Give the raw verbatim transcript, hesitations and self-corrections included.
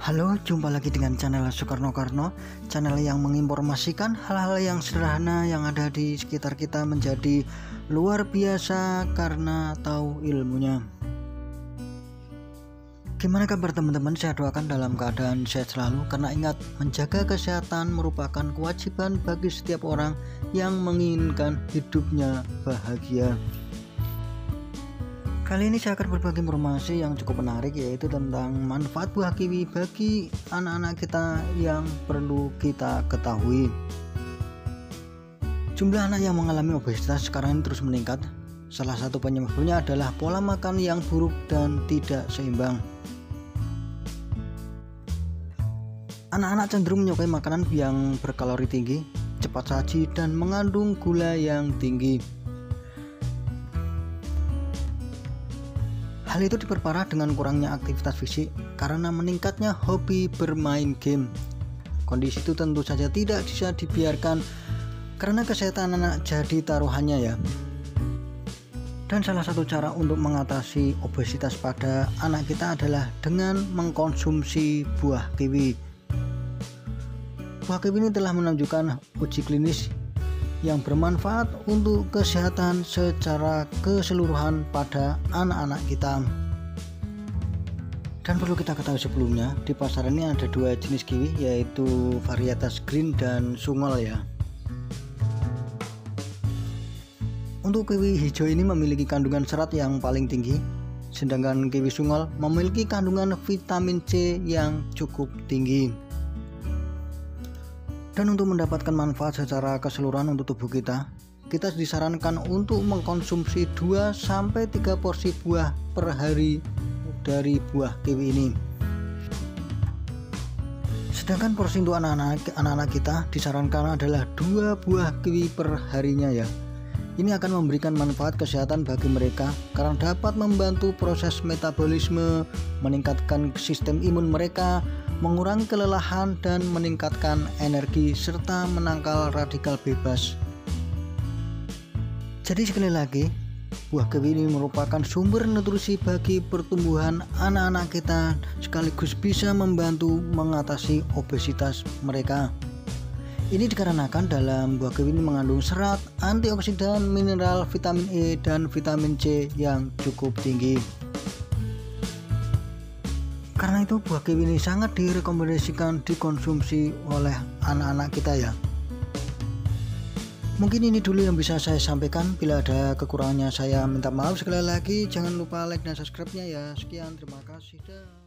Halo, jumpa lagi dengan channel Soekarno Karno, channel yang menginformasikan hal-hal yang sederhana yang ada di sekitar kita menjadi luar biasa karena tahu ilmunya. Gimana kabar teman-teman? Saya doakan dalam keadaan sehat selalu, karena ingat, menjaga kesehatan merupakan kewajiban bagi setiap orang yang menginginkan hidupnya bahagia. Kali ini saya akan berbagi informasi yang cukup menarik, yaitu tentang manfaat buah kiwi bagi anak-anak kita yang perlu kita ketahui. Jumlah anak yang mengalami obesitas sekarang ini terus meningkat. Salah satu penyebabnya adalah pola makan yang buruk dan tidak seimbang. Anak-anak cenderung menyukai makanan yang berkalori tinggi, cepat saji, dan mengandung gula yang tinggi. Hal itu diperparah dengan kurangnya aktivitas fisik karena meningkatnya hobi bermain game. Kondisi itu tentu saja tidak bisa dibiarkan karena kesehatan anak jadi taruhannya ya. Dan salah satu cara untuk mengatasi obesitas pada anak kita adalah dengan mengkonsumsi buah kiwi. Buah kiwi ini telah menunjukkan uji klinis yang bermanfaat untuk kesehatan secara keseluruhan pada anak-anak kita. Dan perlu kita ketahui sebelumnya, di pasaran ini ada dua jenis kiwi, yaitu varietas green dan sungol ya. Untuk kiwi hijau ini memiliki kandungan serat yang paling tinggi, sedangkan kiwi sungol memiliki kandungan vitamin C yang cukup tinggi. Dan untuk mendapatkan manfaat secara keseluruhan untuk tubuh kita, kita disarankan untuk mengkonsumsi dua sampai tiga porsi buah per hari dari buah kiwi ini. Sedangkan porsi untuk anak-anak anak-anak kita disarankan adalah dua buah kiwi per harinya ya. Ini akan memberikan manfaat kesehatan bagi mereka karena dapat membantu proses metabolisme, meningkatkan sistem imun mereka, mengurangi kelelahan, dan meningkatkan energi serta menangkal radikal bebas. Jadi sekali lagi, buah kiwi ini merupakan sumber nutrisi bagi pertumbuhan anak-anak kita, sekaligus bisa membantu mengatasi obesitas mereka. Ini dikarenakan dalam buah kiwi ini mengandung serat, antioksidan, mineral, vitamin E, dan vitamin C yang cukup tinggi. Karena itu buah kiwi ini sangat direkomendasikan dikonsumsi oleh anak-anak kita ya. Mungkin ini dulu yang bisa saya sampaikan. Bila ada kekurangannya saya minta maaf sekali lagi. Jangan lupa like dan subscribe-nya ya. Sekian, terima kasih. Dah.